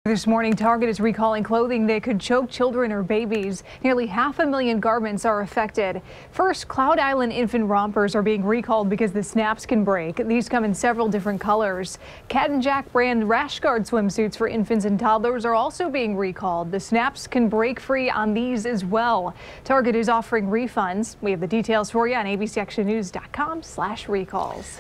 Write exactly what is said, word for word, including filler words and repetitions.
This morning, Target is recalling clothing that could choke children or babies. Nearly half a million garments are affected. First, Cloud Island infant rompers are being recalled because the snaps can break. These come in several different colors. Cat and Jack brand rashguard swimsuits for infants and toddlers are also being recalled. The snaps can break free on these as well. Target is offering refunds. We have the details for you on A B C Action News dot com slash recalls.